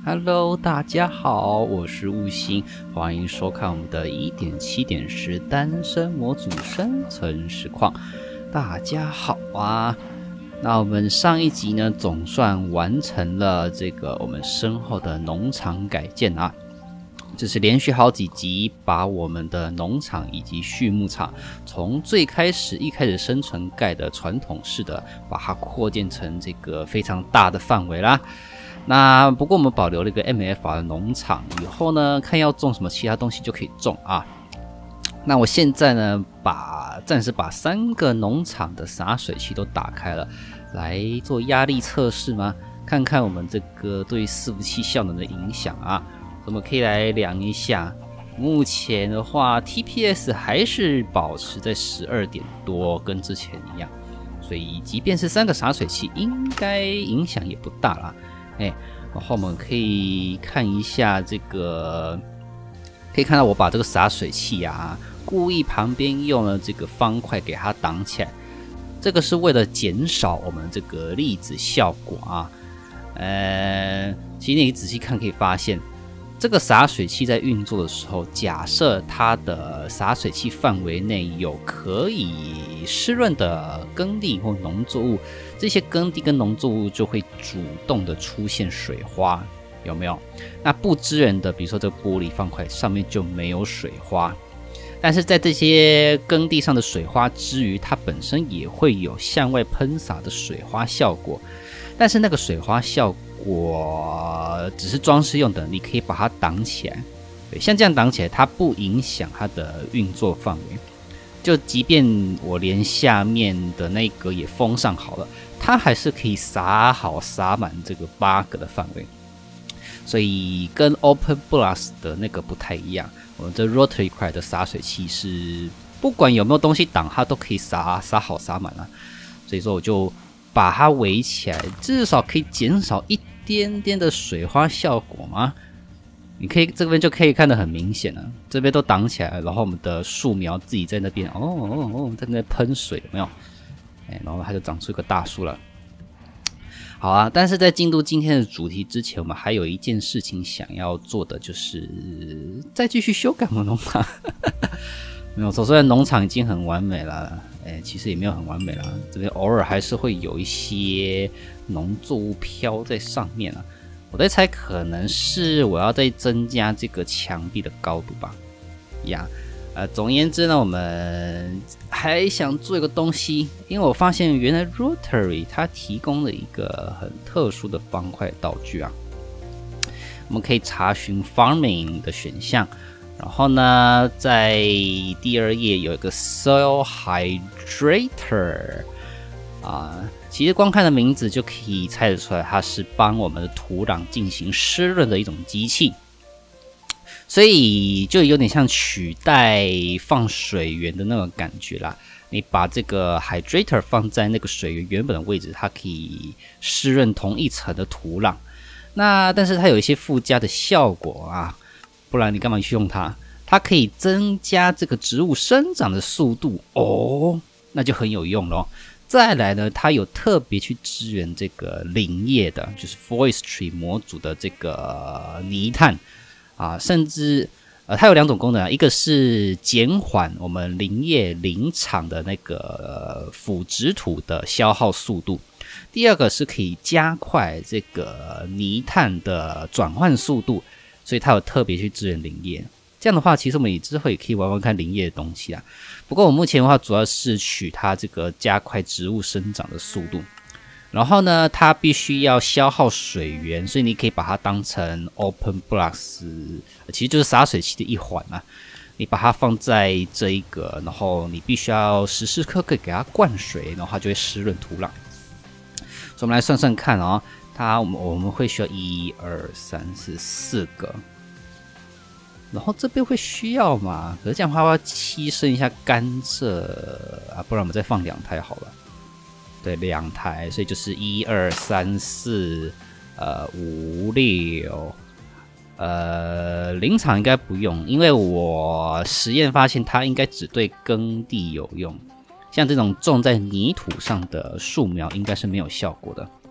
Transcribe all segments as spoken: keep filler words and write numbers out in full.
Hello， 大家好，我是悟星，欢迎收看我们的 一点七点十 单身模组生存实况。大家好啊！那我们上一集呢，总算完成了这个我们身后的农场改建啊，就是连续好几集把我们的农场以及畜牧场从最开始一开始生存盖的传统式的，把它扩建成这个非常大的范围啦。那不过我们保留了一个 M F R 的农场，以后呢看要种什么其他东西就可以种啊。那我现在呢把暂时把三个农场的洒水器都打开了，来做压力测试吗？看看我们这个对伺服器效能的影响啊。我们可以来量一下，目前的话 T P S 还是保持在十二点多，跟之前一样，所以即便是三个洒水器，应该影响也不大啦。哎，然后我们可以看一下这个，可以看到我把这个洒水器啊，故意旁边用了这个方块给它挡起来，这个是为了减少我们这个粒子效果啊。呃，其实你仔细看可以发现，这个洒水器在运作的时候，假设它的洒水器范围内有可以湿润的耕地或农作物，这些耕地跟农作物就会主动的出现水花，有没有？那不支援的，比如说这个玻璃方块上面就没有水花，但是在这些耕地上的水花之余，它本身也会有向外喷洒的水花效果，但是那个水花效果只是装饰用的，你可以把它挡起来。对，像这样挡起来，它不影响它的运作范围。就即便我连下面的那一格也封上好了，它还是可以洒好洒满这个八个的范围。所以跟 Open Blast 的那个不太一样，我们这 Rotary 块的洒水器是不管有没有东西挡，它都可以洒洒好洒满啊。所以说我就把它围起来，至少可以减少一点点的水花效果嘛。你可以这边就可以看得很明显了，这边都挡起来了，然后我们的树苗自己在那边哦哦哦，在那边喷水，有没有？哎，然后它就长出一个大树了。好啊，但是在进入今天的主题之前，我们还有一件事情想要做的，就是再继续修改我们农场。没有错，虽然农场已经很完美了，哎，其实也没有很完美啦，这边偶尔还是会有一些农作物飘在上面啊。我在猜，可能是我要再增加这个墙壁的高度吧。呀，呃，总而言之呢，我们还想做一个东西，因为我发现原来 Rotary 它提供了一个很特殊的方块道具啊。我们可以查询 Farming 的选项。然后呢，在第二页有一个 Soil Hydrator 啊，其实光看的名字就可以猜得出来，它是帮我们的土壤进行湿润的一种机器，所以就有点像取代放水源的那种感觉啦。你把这个 Hydrator 放在那个水源原本的位置，它可以湿润同一层的土壤。那但是它有一些附加的效果啊。不然你干嘛去用它？它可以增加这个植物生长的速度哦，那就很有用咯。再来呢，它有特别去支援这个林业的，就是 Forestry 模组的这个泥炭啊，甚至呃，它有两种功能啊，一个是减缓我们林业林场的那个腐殖土的消耗速度，第二个是可以加快这个泥炭的转换速度。所以它有特别去支援林业，这样的话，其实我们也之后也可以玩玩看林业的东西啊。不过我目前的话，主要是取它这个加快植物生长的速度。然后呢，它必须要消耗水源，所以你可以把它当成 Open Blast， 其实就是洒水器的一环啊。你把它放在这一个，然后你必须要时时刻刻给它灌水，然后它就会湿润土壤。所以我们来算算看哦。它我们我们会需要一二三四四个，然后这边会需要嘛？可是这样的话要牺牲一下甘蔗啊，不然我们再放两台好了。对，两台，所以就是一二三四，呃五六，呃林场应该不用，因为我实验发现它应该只对耕地有用，像这种种在泥土上的树苗应该是没有效果的。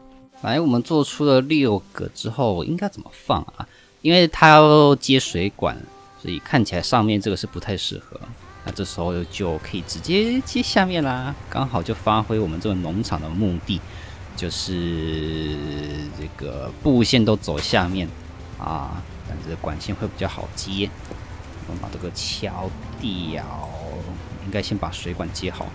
来，我们做出了六个之后，应该怎么放啊？因为它要接水管，所以看起来上面这个是不太适合。那这时候就可以直接接下面啦，刚好就发挥我们这个农场的目的，就是这个布线都走下面啊，但是管线会比较好接。我们把这个敲掉，应该先把水管接好。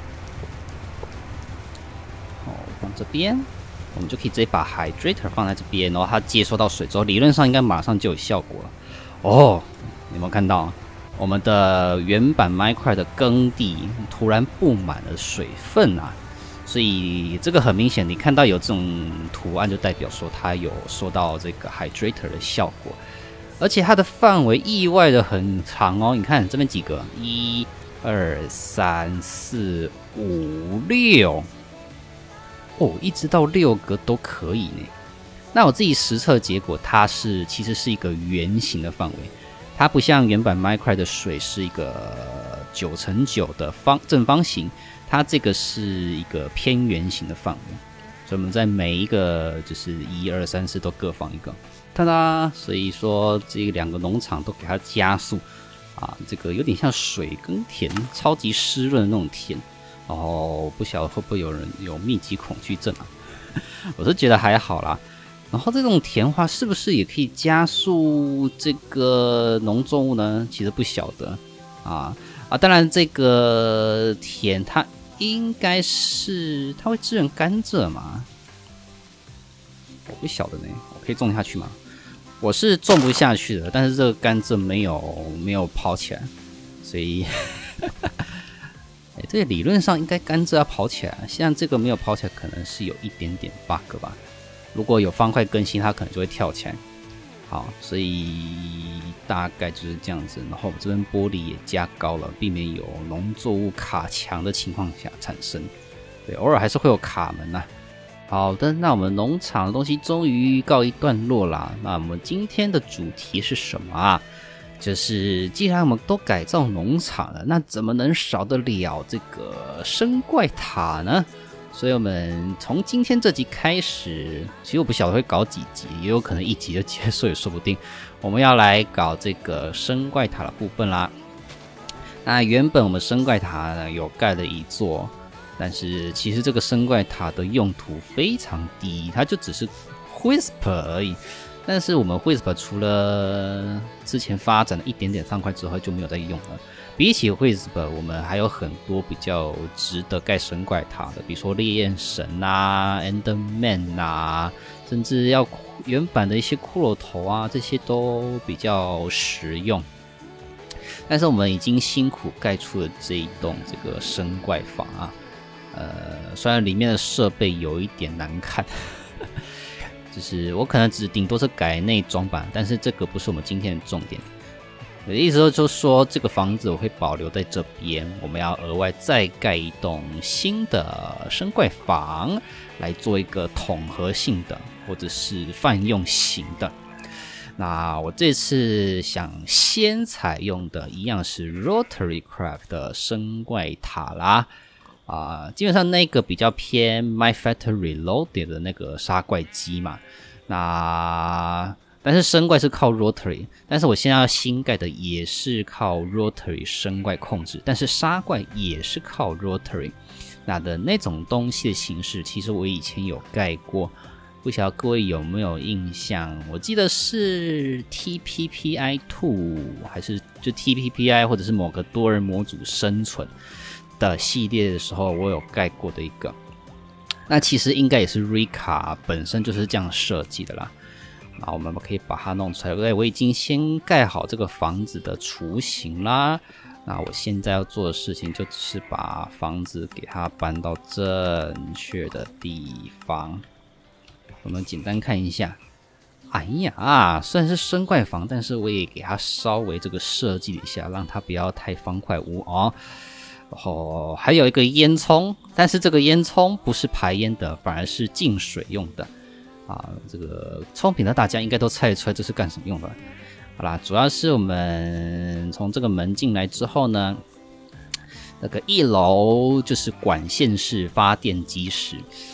好，放这边。我们就可以直接把 hydrator 放在这边，然后它接收到水之后，理论上应该马上就有效果了。哦，你有没有看到我们的原版 Minecraft 的耕地突然布满了水分啊？所以这个很明显，你看到有这种图案，就代表说它有收到这个 hydrator 的效果，而且它的范围意外的很长哦。你看这边几个，一、二、三、四、五、六。哦，一直到六个都可以呢。那我自己实测结果，它是其实是一个圆形的范围，它不像原版 Minecraft 的水是一个九乘九的方正方形，它这个是一个偏圆形的范围。所以我们在每一个就是一二三四都各放一个，哒哒。所以说这两个农场都给它加速啊，这个有点像水耕田，超级湿润的那种田。哦，不晓得会不会有人有密集恐惧症啊？我是觉得还好啦。然后这种田化是不是也可以加速这个农作物呢？其实不晓得啊啊！当然，这个田它应该是它会支援甘蔗嘛？我不晓得呢，我可以种下去吗？我是种不下去的，但是这个甘蔗没有没有跑起来，所以。欸、这个理论上应该甘蔗要跑起来，像这个没有跑起来，可能是有一点点 bug 吧。如果有方块更新，它可能就会跳起来。好，所以大概就是这样子。然后我这边玻璃也加高了，避免有农作物卡墙的情况下产生。对，偶尔还是会有卡门呐、啊。好的，那我们农场的东西终于告一段落啦。那我们今天的主题是什么啊？就是既然我们都改造农场了，那怎么能少得了这个生怪塔呢？所以我们从今天这集开始，其实我不晓得会搞几集，也有可能一集就结束也说不定。我们要来搞这个生怪塔的部分啦。那原本我们生怪塔呢有盖了一座，但是其实这个生怪塔的用途非常低，它就只是 whisper 而已。但是我们 Whisper 除了之前发展了一点点方块之后就没有再用了。比起 Whisper， 我们还有很多比较值得盖神怪塔的，比如说烈焰神啊、Enderman 啊，甚至要原版的一些骷髅头啊，这些都比较实用。但是我们已经辛苦盖出了这一栋这个神怪房啊，呃，虽然里面的设备有一点难看。就是我可能只顶多是改内装版，但是这个不是我们今天的重点。我的意思就是说，这个房子我会保留在这边，我们要额外再盖一栋新的生怪房，来做一个统合性的或者是泛用型的。那我这次想先采用的一样是 Rotary Craft 的生怪塔啦。啊、呃，基本上那个比较偏 My Factory Reloaded 的那个杀怪机嘛，那但是生怪是靠 Rotary， 但是我现在要新盖的也是靠 Rotary 生怪控制，但是杀怪也是靠 Rotary， 那的那种东西的形式，其实我以前有盖过，不晓得各位有没有印象？我记得是 T P P I 二 还是就 T P P I 或者是某个多人模组生存的系列的时候，我有盖过的一个。那其实应该也是 Rika 本身就是这样设计的啦。那我们可以把它弄出来。对，我已经先盖好这个房子的雏形啦。那我现在要做的事情就只是把房子给它搬到正确的地方。我们简单看一下。哎呀，虽然是生怪房，但是我也给它稍微这个设计一下，让它不要太方块屋哦。然后还有一个烟囱，但是这个烟囱不是排烟的，反而是净水用的啊。这个聪明的大家应该都猜得出来这是干什么用的。好啦，主要是我们从这个门进来之后呢，那个一楼就是管线式发电机室。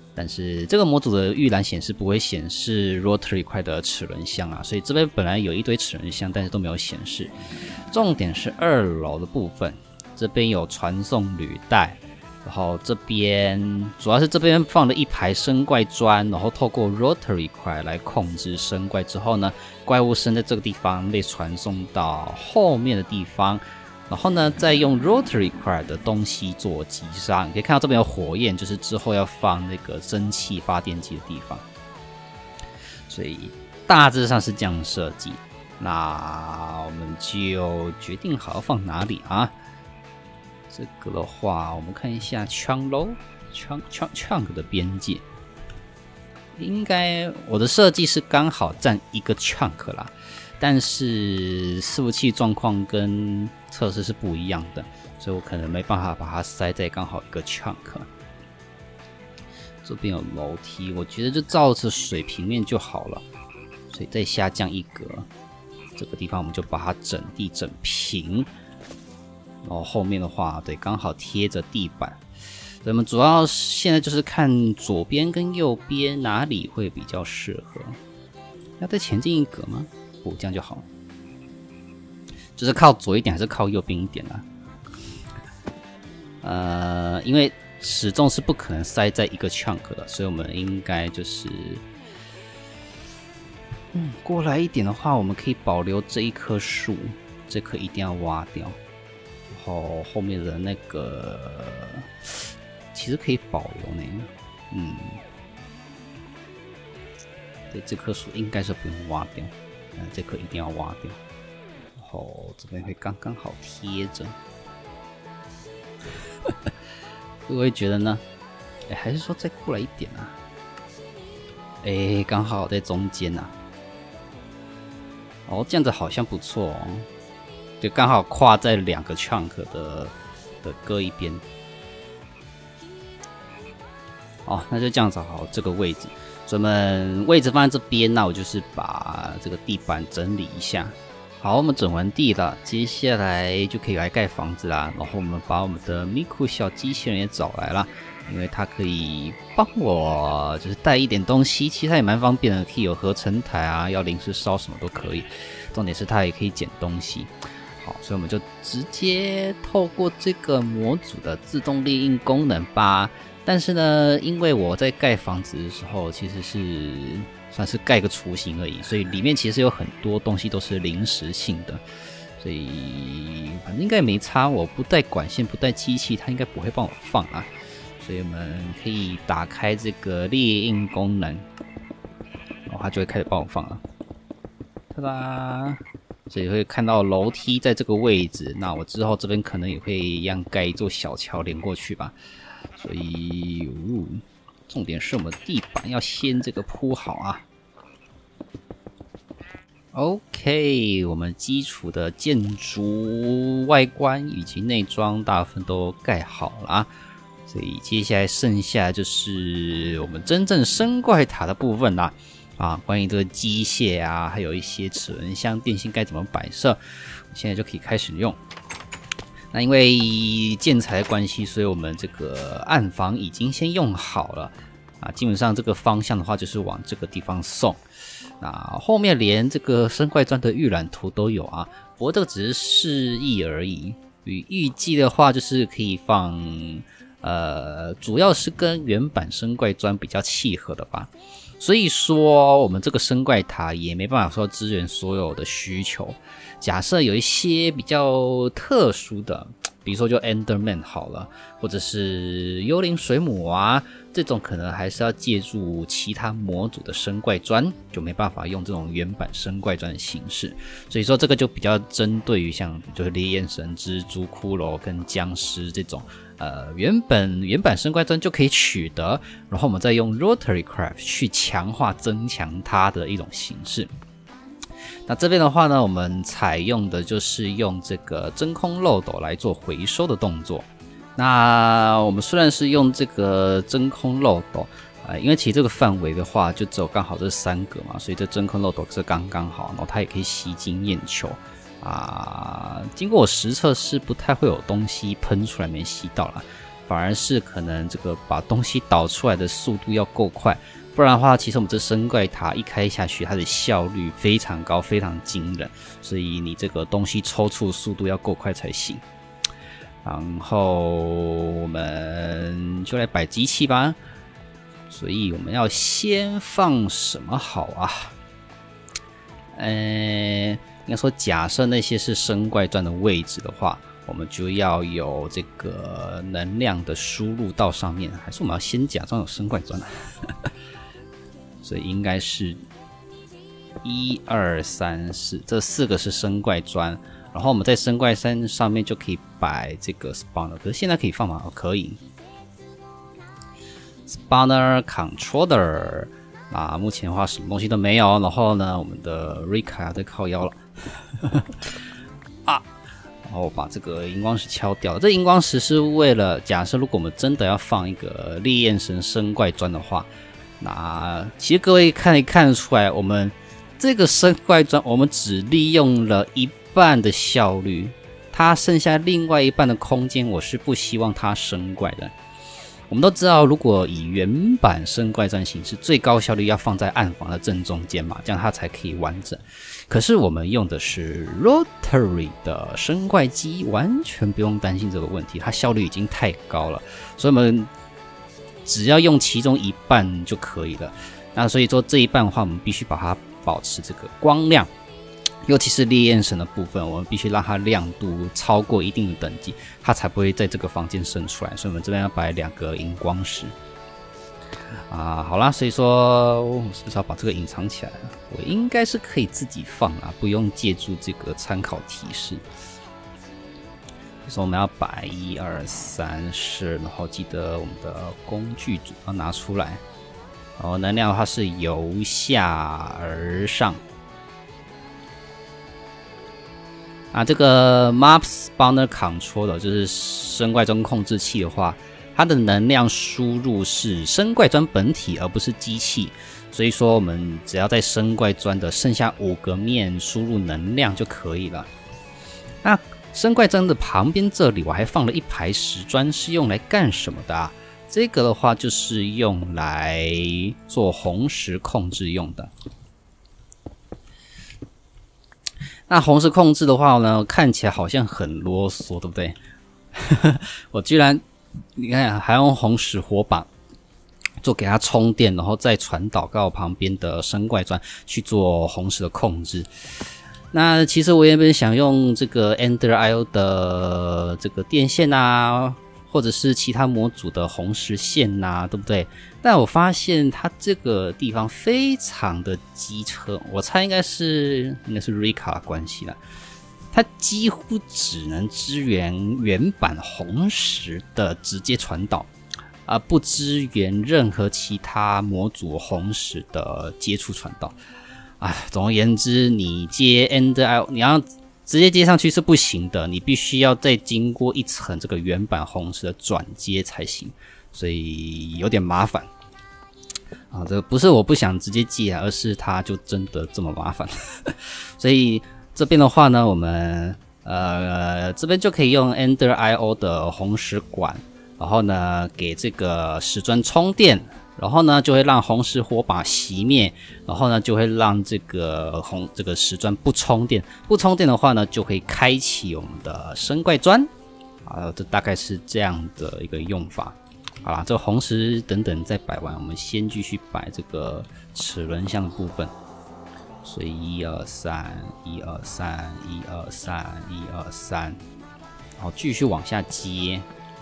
但是这个模组的预览显示不会显示 rotary 块的齿轮箱啊，所以这边本来有一堆齿轮箱，但是都没有显示。重点是二楼的部分，这边有传送履带，然后这边主要是这边放了一排生怪砖，然后透过 rotary 块来控制生怪之后呢，怪物生在这个地方被传送到后面的地方。然后呢，再用 rotary 块的东西做击杀，你可以看到这边有火焰，就是之后要放那个蒸汽发电机的地方。所以大致上是这样设计。那我们就决定好要放哪里啊？这个的话，我们看一下 chunk 咯 ，chunk chunk chunk 的边界，应该我的设计是刚好占一个 chunk 啦。但是伺服器状况跟测试是不一样的，所以我可能没办法把它塞在刚好一个 chunk。这边有楼梯，我觉得就照着水平面就好了，所以再下降一格，这个地方我们就把它整地整平。然后后面的话，对，刚好贴着地板。所以我们主要现在就是看左边跟右边哪里会比较适合。要再前进一格吗？不，这样就好了。就是靠左一点还是靠右边一点啊？呃，因为始终是不可能塞在一个 chunk 的，所以我们应该就是，嗯，过来一点的话，我们可以保留这一棵树，这棵一定要挖掉。然后后面的那个其实可以保留呢，嗯，对，这棵树应该是不用挖掉。嗯，这颗一定要挖掉，然后这边会刚刚好贴着。各位觉得呢？哎，还是说再过来一点啊？哎，刚好在中间啊。哦，这样子好像不错哦，就刚好跨在两个 chunk 的的各一边。哦，那就这样子好，这个位置。所以我们位置放在这边，那我就是把这个地板整理一下。好，我们整完地了，接下来就可以来盖房子啦。然后我们把我们的 Miku 小机器人也找来了，因为它可以帮我就是带一点东西，其实它也蛮方便的，可以有合成台啊，要临时烧什么都可以。重点是它也可以捡东西。好，所以我们就直接透过这个模组的自动列印功能吧。但是呢，因为我在盖房子的时候，其实是算是盖个雏形而已，所以里面其实有很多东西都是临时性的，所以反正应该没差。我不带管线，不带机器，它应该不会帮我放啊。所以我们可以打开这个列印功能，然后它就会开始帮我放了。哒哒，所以会看到楼梯在这个位置。那我之后这边可能也会一样盖一座小桥连过去吧。所以，哦，重点是我们地板要先这个铺好啊。OK， 我们基础的建筑外观以及内装大部分都盖好了啊，所以接下来剩下就是我们真正生怪塔的部分啦。啊，关于这个机械啊，还有一些齿轮箱、电线该怎么摆设，现在就可以开始用。那因为建材的关系，所以我们这个暗房已经先用好了啊。基本上这个方向的话，就是往这个地方送。那后面连这个生怪砖的预览图都有啊，不过这个只是示意而已。与预计的话，就是可以放，呃，主要是跟原版生怪砖比较契合的吧。所以说，我们这个生怪塔也没办法说支援所有的需求。假设有一些比较特殊的，比如说就 Enderman 好了，或者是幽灵水母啊，这种可能还是要借助其他模组的生怪砖，就没办法用这种原版生怪砖的形式。所以说这个就比较针对于像就是烈焰神、蜘蛛、骷髅跟僵尸这种。呃，原本原版生怪砖就可以取得，然后我们再用 Rotary Craft 去强化、增强它的一种形式。那这边的话呢，我们采用的就是用这个真空漏斗来做回收的动作。那我们虽然是用这个真空漏斗，呃，因为其实这个范围的话，就只有刚好这三个嘛，所以这真空漏斗是刚刚好，然后它也可以吸睛眼球。啊，经过我实测是不太会有东西喷出来没吸到啦， 反而是可能这个把东西导出来的速度要够快，不然的话，其实我们这生怪塔一开下去，它的效率非常高，非常惊人，所以你这个东西抽出速度要够快才行。然后我们就来摆机器吧，所以我们要先放什么好啊？呃，应该说，假设那些是生怪砖的位置的话，我们就要有这个能量的输入到上面，还是我们要先假装有生怪砖啊？所以应该是一二三四，这四个是生怪砖，然后我们在生怪山上面就可以摆这个 spawner， 可是现在可以放吗？哦，可以。spawner controller， 啊，目前的话什么东西都没有，然后呢，我们的 Rika 在靠腰了，啊。然后把这个荧光石敲掉了。这荧光石是为了假设，如果我们真的要放一个烈焰神生怪砖的话，那其实各位看一看得出来，我们这个生怪砖，我们只利用了一半的效率，它剩下另外一半的空间，我是不希望它生怪的。我们都知道，如果以原版生怪砖形式，最高效率要放在暗房的正中间嘛，这样它才可以完整。可是我们用的是 Rotary 的生怪机，完全不用担心这个问题，它效率已经太高了，所以我们只要用其中一半就可以了。那所以说这一半的话，我们必须把它保持这个光亮，尤其是烈焰神的部分，我们必须让它亮度超过一定的等级，它才不会在这个房间生出来。所以我们这边要摆两个荧光石啊。好啦，所以说我是不是要把这个隐藏起来了？我应该是可以自己放啊，不用借助这个参考提示。所以说我们要摆一二三四，然后记得我们的工具组要拿出来。然后能量的话是由下而上。啊，这个 Mob Spawner Controller 就是生怪砖控制器的话，它的能量输入是生怪砖本体，而不是机器。所以说，我们只要在生怪砖的剩下五个面输入能量就可以了。那生怪砖的旁边这里，我还放了一排石砖，是用来干什么的啊？这个的话就是用来做红石控制用的。那红石控制的话呢，看起来好像很啰嗦，对不对？我居然，你看还用红石火把做给它充电，然后再传导到旁边的生怪砖去做红石的控制。那其实我原本想用这个 Ender I O 的这个电线啊，或者是其他模组的红石线啊，对不对？但我发现它这个地方非常的机车，我猜应该是应该是 Rika 的关系啦，它几乎只能支援原版红石的直接传导，而不支援任何其他模组红石的接触传导。哎，总而言之，你接 Ender I O， 你要直接接上去是不行的，你必须要再经过一层这个原版红石的转接才行，所以有点麻烦啊。这不是我不想直接接，而是它就真的这么麻烦。所以这边的话呢，我们呃这边就可以用 Ender I O 的红石管，然后呢给这个石砖充电。然后呢，就会让红石火把熄灭，然后呢，就会让这个红这个石砖不充电。不充电的话呢，就可以开启我们的生怪砖。啊，这大概是这样的一个用法。好啦，这个红石等等再摆完，我们先继续摆这个齿轮箱的部分。所以一二三，一二三，一二三，一二三，然后继续往下接，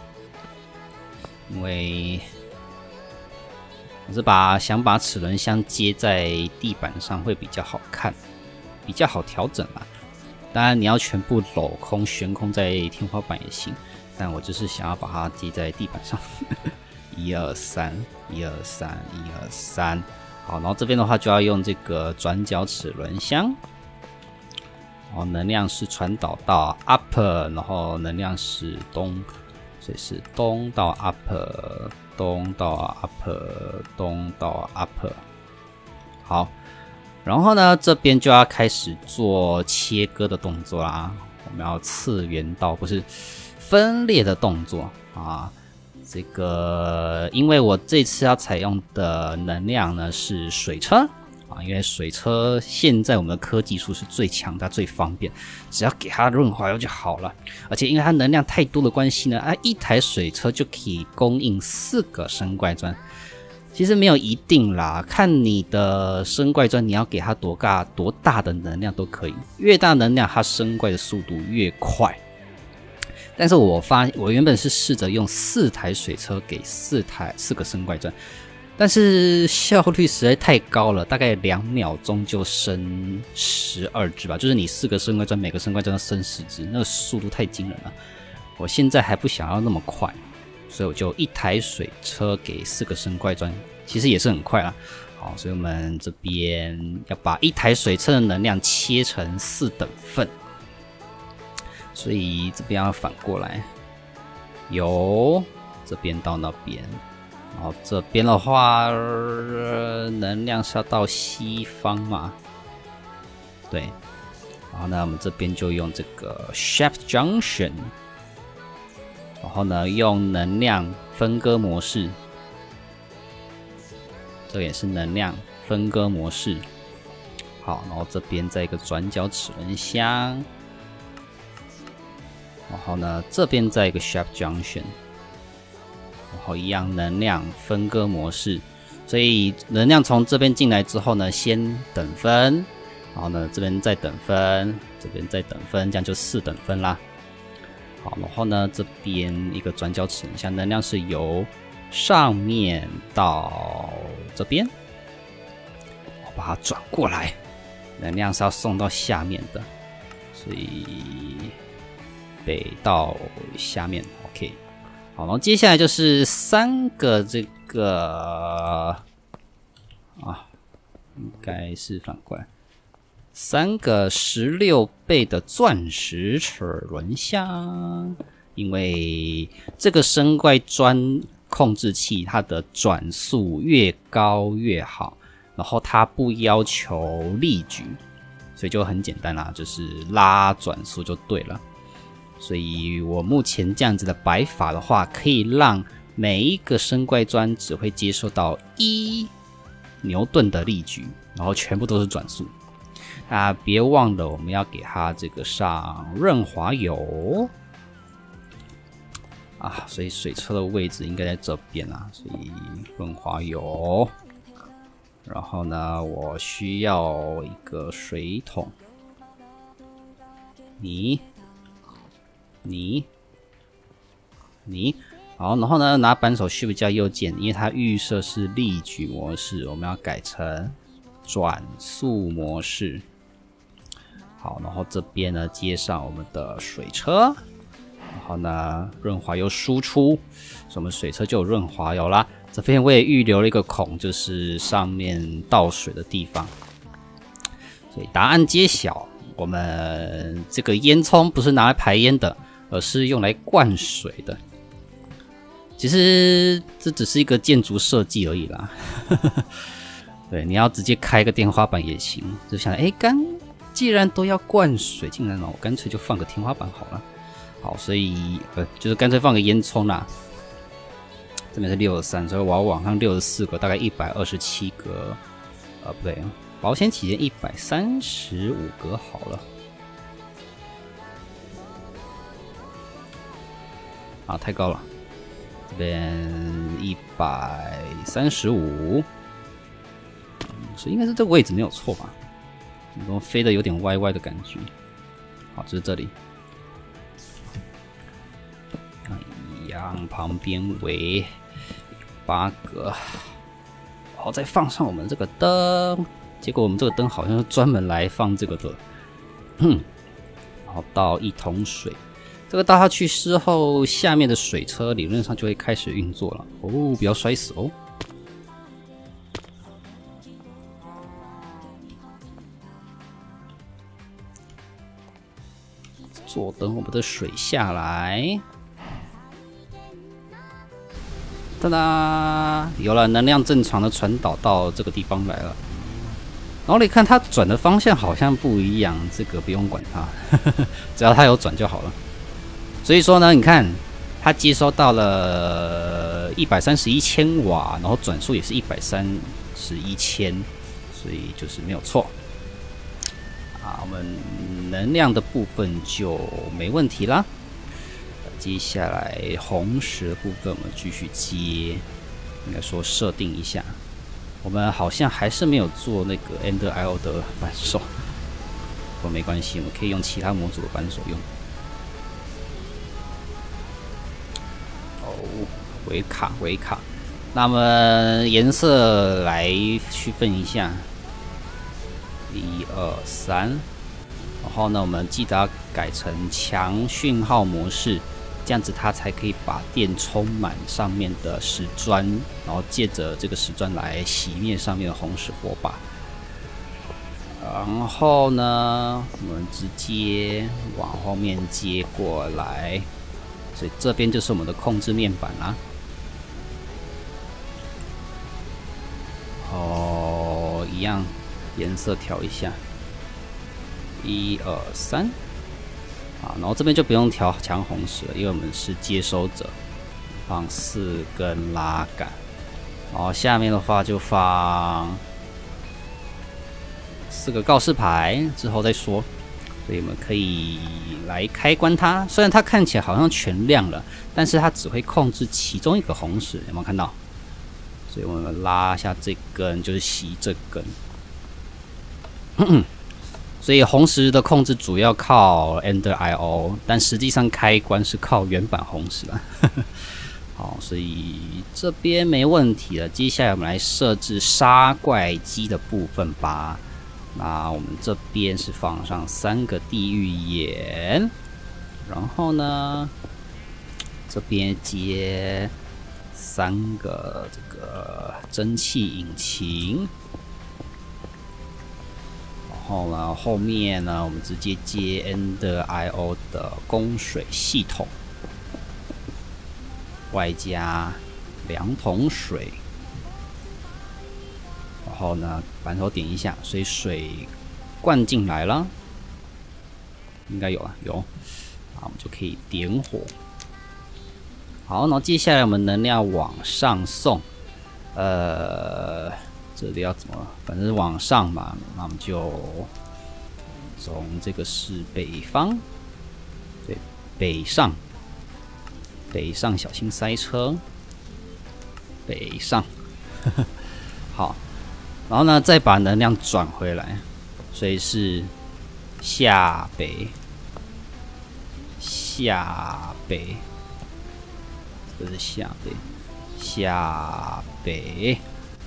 因为我是把想把齿轮箱接在地板上会比较好看，比较好调整啦。当然你要全部镂空悬空在天花板也行，但我就是想要把它接在地板上。一二三，一二三，一二三。好，然后这边的话就要用这个转角齿轮箱，然后能量是传导到 upper， 然后能量是东，所以是东到 upper。东到 upper， 东到 upper， 好，然后呢，这边就要开始做切割的动作啦。我们要次元刀，不是分裂的动作啊。 这个，因为我这次要采用的能量呢是水车啊，因为水车现在我们的科技术是最强大、最方便，只要给它润滑油就好了。而且因为它能量太多的关系呢，啊，一台水车就可以供应四个生怪砖。其实没有一定啦，看你的生怪砖，你要给它多大多大的能量都可以，越大能量它生怪的速度越快。但是我发我原本是试着用四台水车给四台四个生怪砖，但是效率实在太高了，大概两秒钟就生十二只吧，就是你四个生怪砖，每个生怪砖都生十只，那个速度太惊人了。我现在还不想要那么快，所以我就一台水车给四个生怪砖，其实也是很快啦。好，所以我们这边要把一台水车的能量切成四等份。所以这边要反过来，由这边到那边，然后这边的话，呃、能量是要到西方嘛？对，然后呢，我们这边就用这个 Shaft Junction， 然后呢，用能量分割模式，这个也是能量分割模式。好，然后这边再一个转角齿轮箱。然后呢，这边再一个 Shaft Junction， 然后一样能量分割模式，所以能量从这边进来之后呢，先等分，然后呢这边再等分，这边再等分，这样就四等分啦。好，然后呢这边一个转角齿轮箱，能量是由上面到这边，我把它转过来，能量是要送到下面的，所以北到下面 ，OK， 好，然后接下来就是三个这个啊，应该是反过来，三个十六倍的钻石齿轮箱，因为这个生怪砖控制器它的转速越高越好，然后它不要求力矩，所以就很简单啦，就是拉转速就对了。所以我目前这样子的摆法的话，可以让每一个生怪砖只会接受到一牛顿的力矩，然后全部都是转速。啊，别忘了我们要给它这个上润滑油啊，所以水车的位置应该在这边啊，所以润滑油。然后呢，我需要一个水桶，你。你你好，然后呢，拿扳手 Shift 加右键，因为它预设是力矩模式，我们要改成转速模式。好，然后这边呢接上我们的水车，然后呢润滑油输出，所以我们水车就有润滑油啦。这边我也预留了一个孔，就是上面倒水的地方。所以答案揭晓，我们这个烟囱不是拿来排烟的，而是用来灌水的。其实这只是一个建筑设计而已啦。对，你要直接开个天花板也行。就想，哎，干，既然都要灌水进来了，我干脆就放个天花板好了。好，所以呃，就是干脆放个烟囱啦。这边是六十三，所以我要往上六十四个，大概一百二十七格。呃，不对，保险起见一百三十五格好了。啊，太高了，这边一百三十五，所以应该是这个位置没有错吧？怎么飞的有点歪歪的感觉？好，就是这里，一样旁边为八格，好，再放上我们这个灯，结果我们这个灯好像是专门来放这个的，嗯，然后倒一桶水。这个倒下去之后，下面的水车理论上就会开始运作了。哦，不要摔死哦！坐等我们的水下来。哒哒，有了，能量正常的传导到这个地方来了。然后你看它转的方向好像不一样，这个不用管它，只要它有转就好了。所以说呢，你看它接收到了一百三十一千瓦，然后转速也是一百三十一千，所以就是没有错。啊，我们能量的部分就没问题啦。接下来红石的部分我们继续接，应该说设定一下。我们好像还是没有做那个 Ender I O 的扳手，不过没关系，我们可以用其他模组的扳手用。哦，微卡微卡，那么颜色来区分一下，一二三，然后呢，我们记得要改成强讯号模式。这样子它才可以把电充满上面的石砖，然后借着这个石砖来熄灭上面的红石火把。然后呢，我们直接往后面接过来，所以这边就是我们的控制面板啦。哦，一样颜色调一下，一二三。好，然后这边就不用调强红石了，因为我们是接收者，放四根拉杆，然后下面的话就放四个告示牌，之后再说。所以我们可以来开关它，虽然它看起来好像全亮了，但是它只会控制其中一个红石，有没有看到？所以我们拉下这根，就是熄这根。所以红石的控制主要靠 Ender I O， 但实际上开关是靠原版红石啊。好，所以这边没问题了。接下来我们来设置杀怪机的部分吧。那我们这边是放上三个地狱眼，然后呢，这边接三个这个蒸汽引擎。然后呢，后面呢，我们直接接 Ender I O 的供水系统，外加两桶水。然后呢，扳手点一下，所以水灌进来了，应该有了，有。好，我们就可以点火。好，然后接下来我们能量往上送，呃。这里要怎么？反正是往上嘛，那我们就从这个是北方，对，北上，北上小心塞车，北上，好，然后呢，再把能量转回来，所以是下北，下北，这是下北，下北。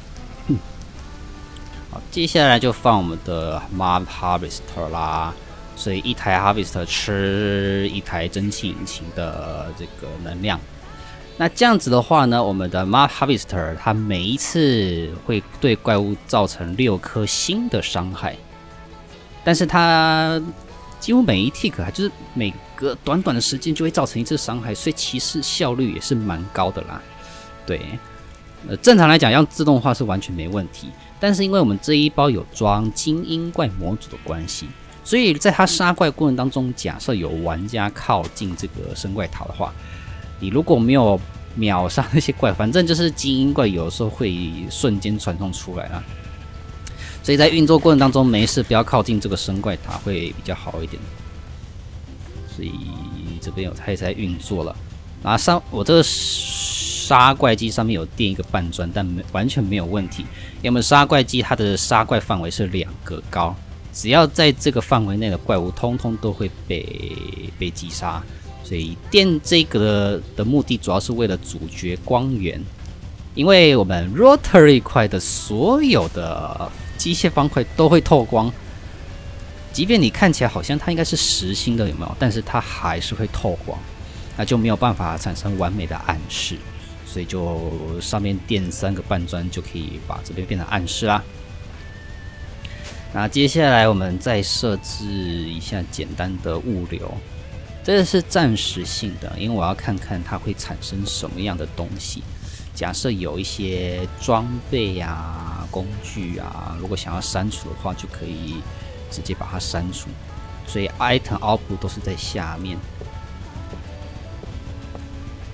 好，接下来就放我们的 Mob Harvester 啦，所以一台 Harvester 吃一台蒸汽引擎的这个能量。那这样子的话呢，我们的 Mob Harvester 它每一次会对怪物造成六颗星的伤害，但是它几乎每一 tick 就是每隔短短的时间就会造成一次伤害，所以其实效率也是蛮高的啦。对。呃，正常来讲，要自动化是完全没问题。但是因为我们这一包有装精英怪模组的关系，所以在它杀怪过程当中，假设有玩家靠近这个生怪塔的话，你如果没有秒杀那些怪，反正就是精英怪有的时候会瞬间传送出来啦。所以在运作过程当中，没事不要靠近这个生怪塔会比较好一点。所以这边有开始在运作了。然后上我这个杀怪机上面有垫一个半砖，但没完全没有问题。因为我们杀怪机它的杀怪范围是两格高，只要在这个范围内的怪物，通通都会被被击杀。所以垫这个 的, 的目的主要是为了阻绝光源，因为我们 Rotary 块的所有的机械方块都会透光，即便你看起来好像它应该是实心的，有没有？但是它还是会透光。那就没有办法产生完美的暗示，所以就上面垫三个半砖就可以把这边变成暗示啦。那接下来我们再设置一下简单的物流，这个是暂时性的，因为我要看看它会产生什么样的东西。假设有一些装备啊、工具啊，如果想要删除的话，就可以直接把它删除。所以 item output 都是在下面。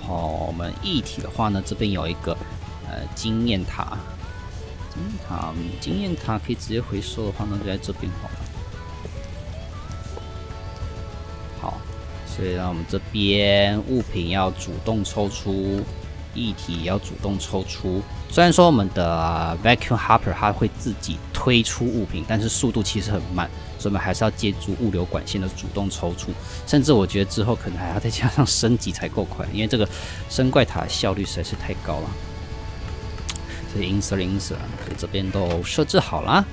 后我们一体的话呢，这边有一个呃经验塔，经验塔，嗯、经验塔可以直接回收的话呢，就在这边好了。好，所以让我们这边物品要主动抽出，液体也要主动抽出。虽然说我们的 vacuum hopper 它会自己推出物品，但是速度其实很慢，所以我们还是要借助物流管线的主动抽出。甚至我觉得之后可能还要再加上升级才够快，因为这个生怪塔的效率实在是太高了。所以因此因此啊，所以这边都设置好了。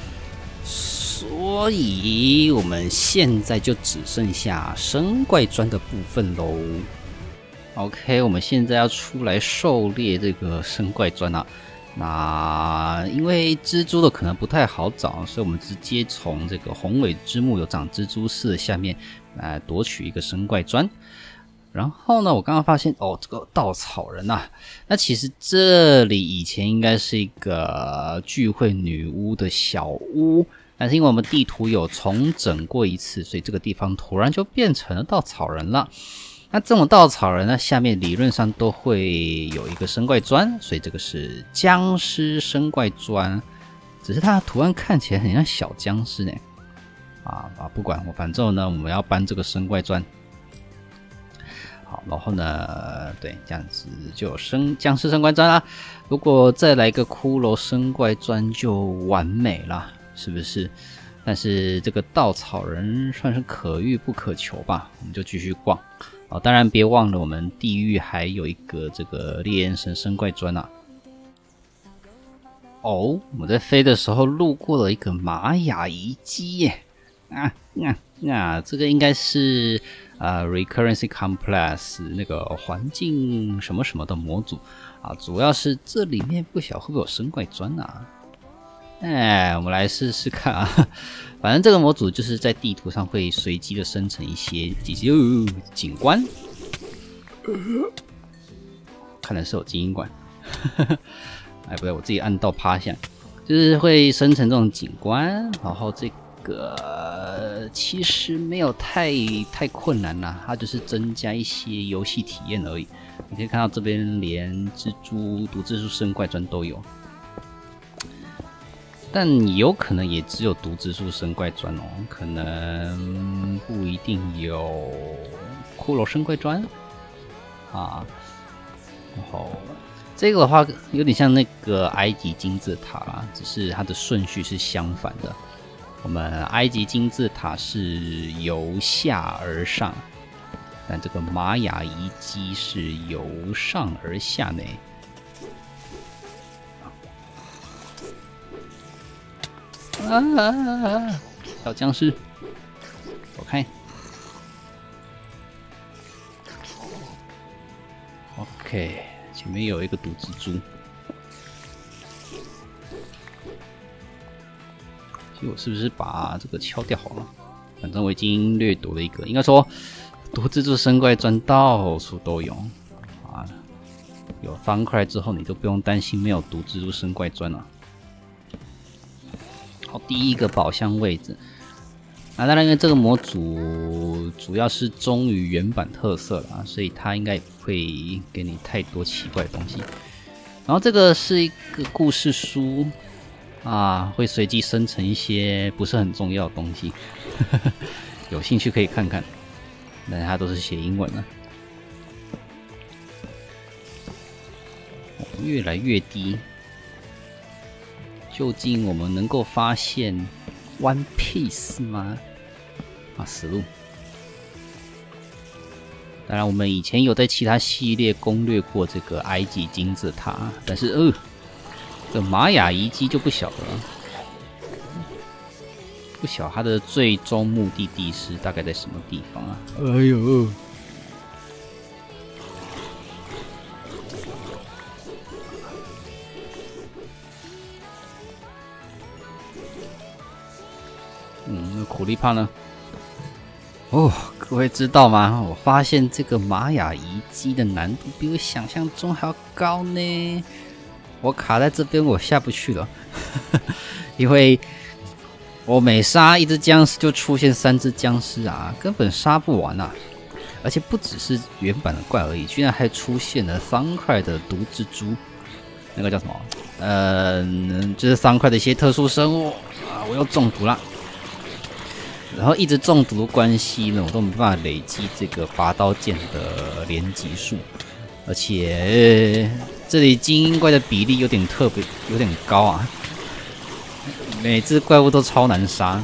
所以我们现在就只剩下生怪砖的部分喽。OK， 我们现在要出来狩猎这个生怪砖啊。那因为蜘蛛的可能不太好找，所以我们直接从这个宏伟之木有长蜘蛛丝的下面来夺取一个生怪砖。然后呢，我刚刚发现哦，这个稻草人啊，那其实这里以前应该是一个聚会女巫的小屋，但是因为我们地图有重整过一次，所以这个地方突然就变成了稻草人了。那这种稻草人呢，下面理论上都会有一个生怪砖，所以这个是僵尸生怪砖，只是它的图案看起来很像小僵尸呢。啊啊，不管我，反正呢，我们要搬这个生怪砖。好，然后呢，对，这样子就有生僵尸生怪砖啦。如果再来一个骷髅生怪砖就完美了，是不是？但是这个稻草人算是可遇不可求吧，我们就继续逛。哦，当然别忘了我们地狱还有一个这个烈焰神生怪砖啊。哦，我在飞的时候路过了一个玛雅遗迹耶。啊啊啊！这个应该是呃 Recurrency Complex 那个环境什么什么的模组啊，主要是这里面不晓得会不会有生怪砖啊。哎，我们来试试看啊！反正这个模组就是在地图上会随机的生成一些几些、哦、景观，看来是有精英馆。哎，不对，我自己按到趴下，就是会生成这种景观，然后这个其实没有太太困难啦，它就是增加一些游戏体验而已。你可以看到这边连蜘蛛、毒蜘蛛生怪砖都有。但有可能也只有毒蜘蛛生怪砖哦，可能不一定有骷髅生怪砖啊。然后这个的话有点像那个埃及金字塔啦，只是它的顺序是相反的。我们埃及金字塔是由下而上，但这个玛雅遗迹是由上而下呢。啊啊啊啊！小僵尸，走开。OK， 前面有一个毒蜘蛛。其实我是不是把这个敲掉好了？反正我已经掠夺了一个，应该说毒蜘蛛生怪砖到处都有啊。有方块之后，你就不用担心没有毒蜘蛛生怪砖了。好，第一个宝箱位置，那当然因为这个模组主要是忠于原版特色啦，所以它应该也不会给你太多奇怪的东西。然后这个是一个故事书啊，会随机生成一些不是很重要的东西，有兴趣可以看看，但是它都是写英文的。越来越低。究竟我们能够发现 One Piece 吗？啊，死路！当然，我们以前有在其他系列攻略过这个埃及金字塔，但是呃，这玛雅遗迹就不晓得了，不晓它的最终目的地是大概在什么地方啊？哎呦！嗯，那苦力怕呢？哦，各位知道吗？我发现这个玛雅遗迹的难度比我想象中还要高呢。我卡在这边，我下不去了，因为我每杀一只僵尸就出现三只僵尸啊，根本杀不完啊！ 而且不只是原版的怪而已，居然还出现了方块的毒蜘蛛，那个叫什么？呃，就是方块的一些特殊生物啊！我又中毒了，然后一直中毒的关系呢，我都没办法累积这个拔刀剑的连级数，而且、呃、这里精英怪的比例有点特别，有点高啊！每只怪物都超难杀，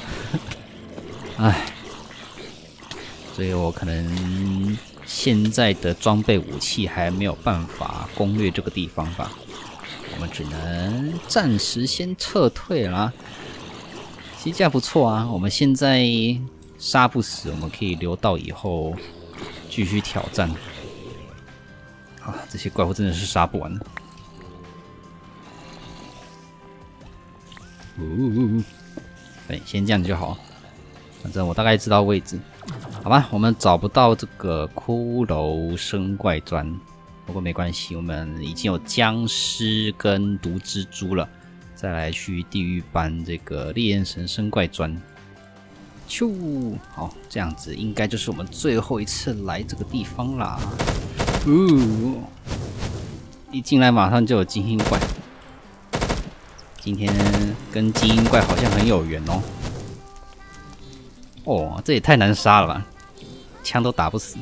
唉。所以我可能现在的装备武器还没有办法攻略这个地方吧，我们只能暂时先撤退啦。其实这样不错啊，我们现在杀不死，我们可以留到以后继续挑战。啊，这些怪物真的是杀不完。呜、哦，对，先这样就好，反正我大概知道位置。好吧，我们找不到这个骷髅生怪砖，不过没关系，我们已经有僵尸跟毒蜘蛛了。再来去地狱搬这个烈焰神生怪砖。咻，好，这样子应该就是我们最后一次来这个地方啦。呜、哦，一进来马上就有精英怪，今天跟精英怪好像很有缘哦。哦，这也太难杀了吧！枪都打不死。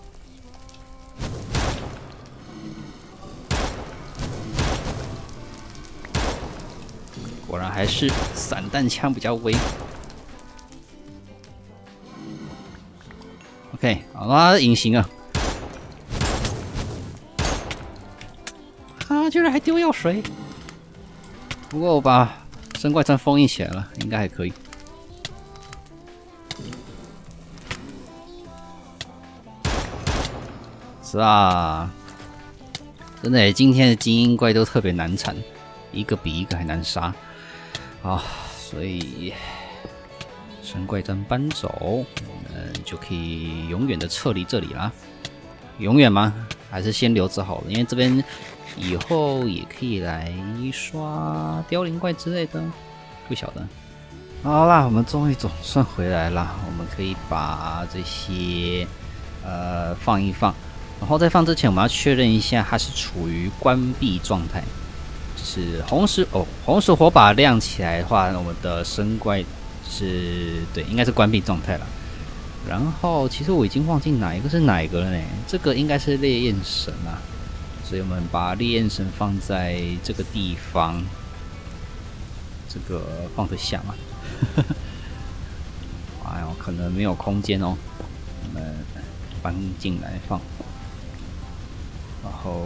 果然还是散弹枪比较威。OK， 好啦，隐形啊！啊，居然还丢药水！不过我把生怪砖封印起来了，应该还可以。是啊，真的耶，今天的精英怪都特别难缠，一个比一个还难杀啊！所以神怪砖搬走，我们就可以永远的撤离这里啦。永远吗？还是先留着好了，因为这边以后也可以来刷凋零怪之类的，不晓得。好啦，我们终于总算回来啦，我们可以把这些呃放一放。然后在放之前，我们要确认一下它是处于关闭状态。就是红石哦，红石火把亮起来的话，我们的生怪是对，应该是关闭状态了。然后其实我已经忘记哪一个是哪一个了呢？这个应该是烈焰神啊，所以我们把烈焰神放在这个地方，这个放得下吗？哎呦，可能没有空间哦，我们搬进来放。然后，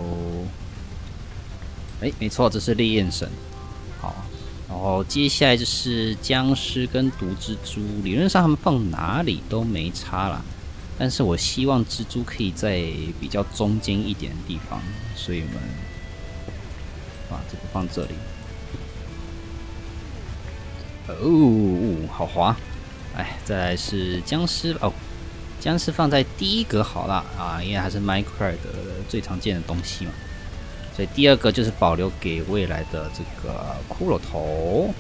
哎，没错，这是烈焰神。好，然后接下来就是僵尸跟毒蜘蛛。理论上他们放哪里都没差啦，但是我希望蜘蛛可以在比较中间一点的地方，所以我们把这个放这里。哦，好滑！哎，再来是僵尸哦。僵尸放在第一格好了啊，因为它是 Minecraft 的最常见的东西嘛，所以第二个就是保留给未来的这个骷髅头。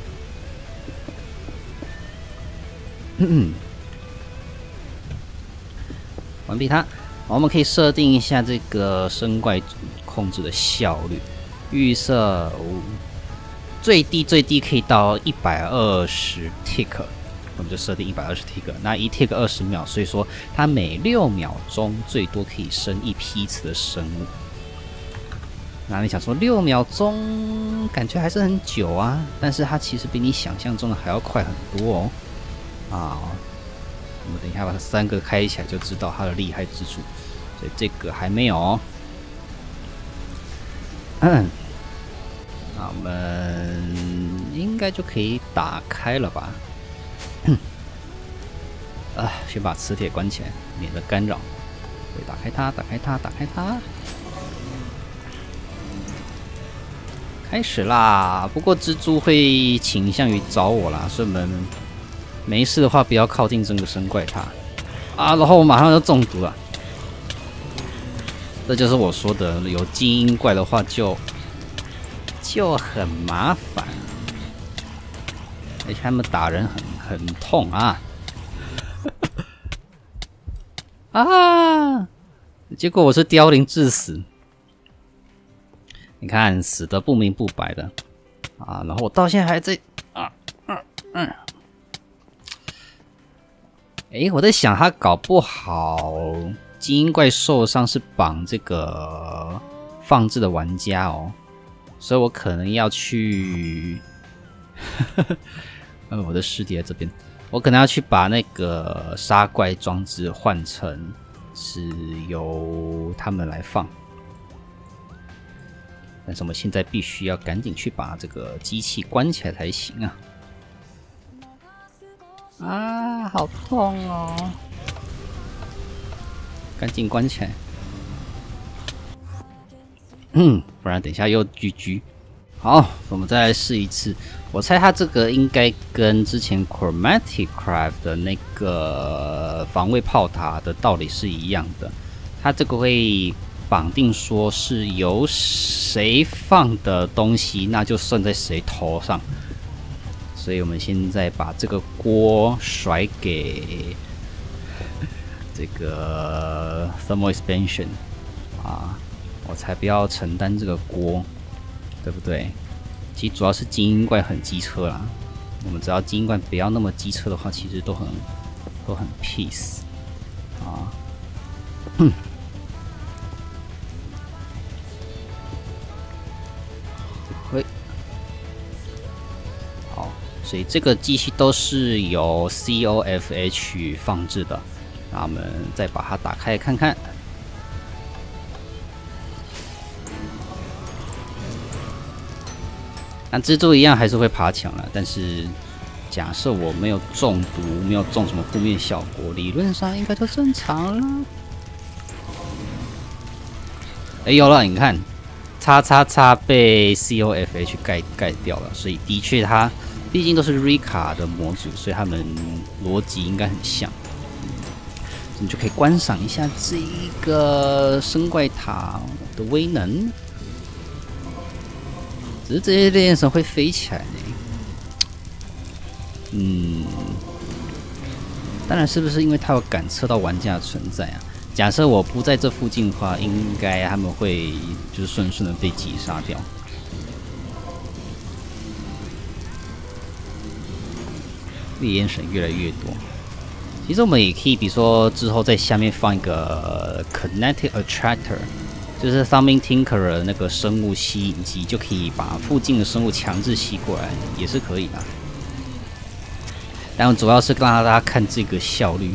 完毕它，我们可以设定一下这个生怪控制的效率，预设、哦、最低最低可以到一百二十 tick。我们就设定一百二十 tick， 那一 tick 二十秒，所以说它每六秒钟最多可以生一批次的生物。那你想说六秒钟感觉还是很久啊，但是它其实比你想象中的还要快很多哦。啊，我们等一下把它三个开起来就知道它的厉害之处，所以这个还没有哦。嗯，那我们应该就可以打开了吧？啊，先把磁铁关起来，免得干扰。对，打开它，打开它，打开它。开始啦！不过蜘蛛会倾向于找我啦，所以我们没事的话不要靠近这个生怪塔啊！然后我马上就中毒了。这就是我说的，有精英怪的话就就很麻烦，而且他们打人很很痛啊！ 啊！结果我是凋零致死，你看死得不明不白的啊！然后我到现在还在啊嗯嗯，哎，我在想他搞不好精英怪受伤是绑这个放置的玩家哦，所以我可能要去，呃，我的尸体在这边，我可能要去把那个杀怪装置换成是由他们来放，但是我们现在必须要赶紧去把这个机器关起来才行啊！啊，好痛哦！赶紧关起来，嗯，不然等一下又 G G。好，我们再来试一次。我猜它这个应该跟之前 Chromatic Craft 的那个防卫炮塔的道理是一样的。它这个会绑定说是由谁放的东西，那就算在谁头上。所以我们现在把这个锅甩给这个 Thermal Expansion 啊，我才不要承担这个锅，对不对？其实主要是精英怪很机车啦，我们只要精英怪不要那么机车的话，其实都很都很 peace 啊。嗯，喂。所以这个机器都是由 C O F H 放置的，那我们再把它打开看看。那蜘蛛一样还是会爬墙了，但是假设我没有中毒，没有中什么负面效果，理论上应该都正常了。哎，有了，你看，叉叉叉被 C O F H 盖盖掉了，所以的确它。毕竟都是 Rika 的模组，所以他们逻辑应该很像。你就可以观赏一下这一个生怪塔的威能。只是这些猎焰神会飞起来呢。嗯，当然是不是因为它有感测到玩家的存在啊？假设我不在这附近的话，应该他们会就是顺顺的被击杀掉。猎焰神越来越多，其实我们也可以，比如说之后在下面放一个 Kinetic Attractor， 就是 Thumbing Tinkerer 那个生物吸引机，就可以把附近的生物强制吸过来，也是可以的。但主要是让大家看这个效率。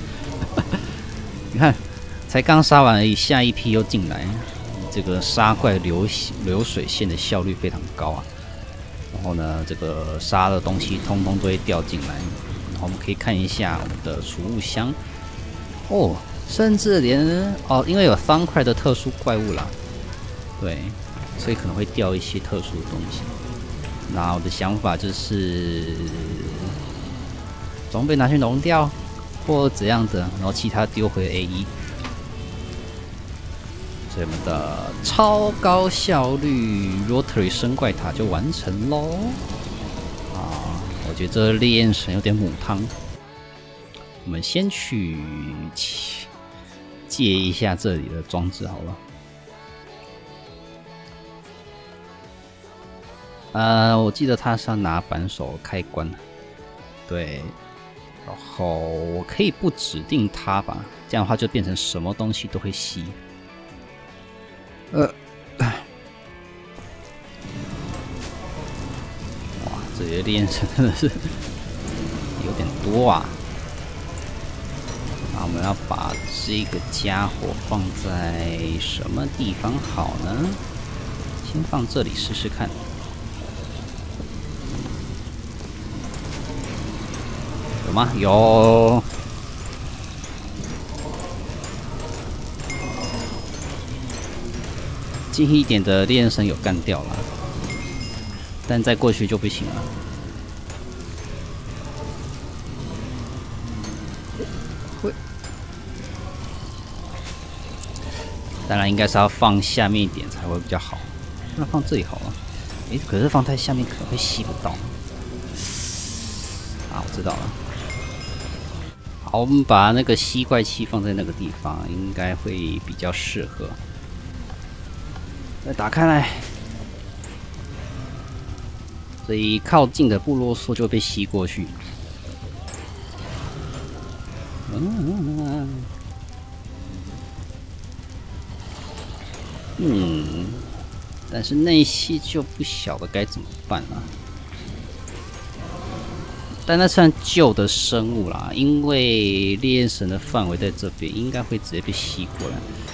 你看，才刚杀完而已，下一批又进来，这个杀怪流流水线的效率非常高啊。然后呢，这个杀的东西通通都会掉进来。然后我们可以看一下我们的储物箱，哦，甚至连哦，因为有方块的特殊怪物啦，对，所以可能会掉一些特殊的东西。那我的想法就是装备拿去熔掉，或怎样的，然后其他丢回 A 一。所以我们的超高效率 Rotary 生怪塔就完成喽！啊，我觉得这烈焰神有点母汤，我们先去借一下这里的装置好了。呃，我记得他是要拿扳手开关，对，然后我可以不指定它吧，这样的话就变成什么东西都会吸。呃，哇，这些烈焰神真的是有点多啊！那我们要把这个家伙放在什么地方好呢？先放这里试试看。有吗？有。近一点的烈焰神有干掉了，但再过去就不行了。会，当然应该是要放下面一点才会比较好。那放这里好了。诶，可是放太下面可能会吸不到。啊，我知道了。 好，我们把那个吸怪器放在那个地方，应该会比较适合。再打开来，所以靠近的部落兽就会被吸过去。嗯，嗯，但是那些就不晓得该怎么办了。但那算旧的生物啦，因为烈焰神的范围在这边，应该会直接被吸过来。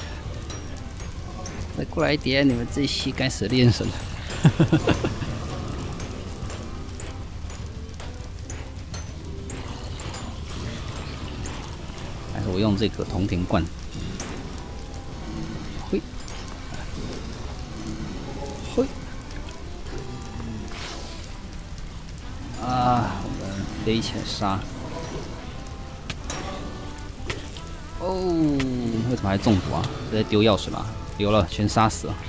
再过来一点，你们这些该死的烈焰神！还是我用这个铜田罐。嘿，嘿，啊！飞起来杀！哦，为什么还中毒啊？直接丢药水吧，丢了，全杀死了。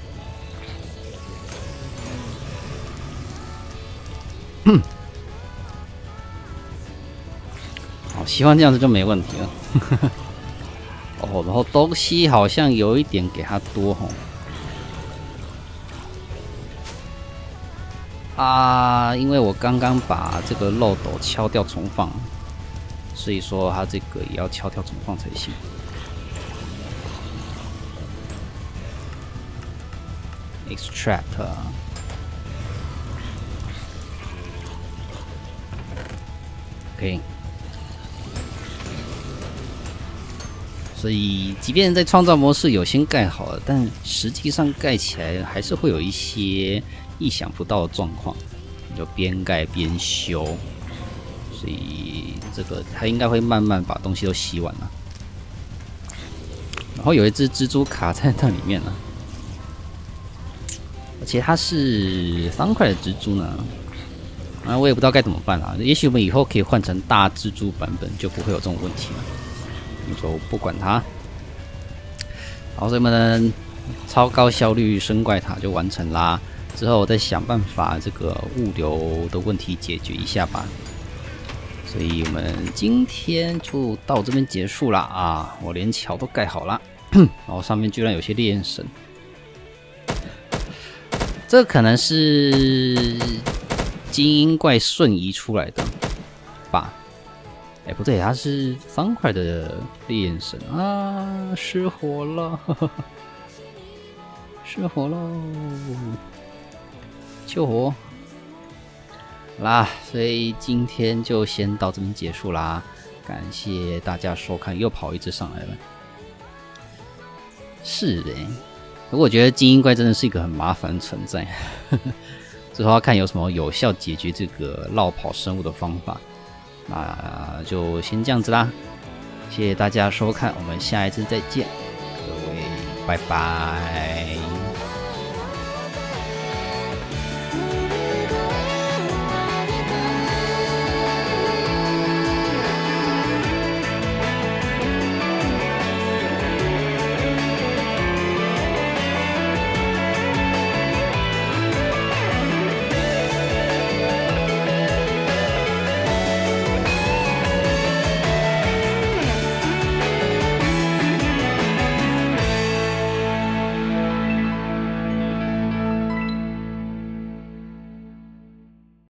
嗯，好，希望这样子就没问题了。哦，然后东西好像有一点给他多吼。啊，因为我刚刚把这个漏斗敲掉重放，所以说它这个也要敲掉重放才行。Extract， 可以。所以，即便在创造模式有先盖好了，但实际上盖起来还是会有一些意想不到的状况，你就边盖边修，所以这个它应该会慢慢把东西都吸完了。然后有一只蜘蛛卡在那里面了，而且它是方块的蜘蛛呢，啊，我也不知道该怎么办啊。也许我们以后可以换成大蜘蛛版本，就不会有这种问题了。就不管它。好，所以我们超高效率生怪塔就完成啦。之后我再想办法这个物流的问题解决一下吧。所以我们今天就到这边结束啦啊！我连桥都盖好了，然后上面居然有些烈焰神，这可能是精英怪瞬移出来的吧。哎，不对，它是方块的烈焰神啊！失火了，呵呵失火喽！救火！好啦，所以今天就先到这边结束啦，感谢大家收看。又跑一只上来了，是哎，不过我觉得精英怪真的是一个很麻烦的存在，之后要看有什么有效解决这个绕跑生物的方法。那就先这样子啦，谢谢大家收看，我们下一次再见，各位，拜拜。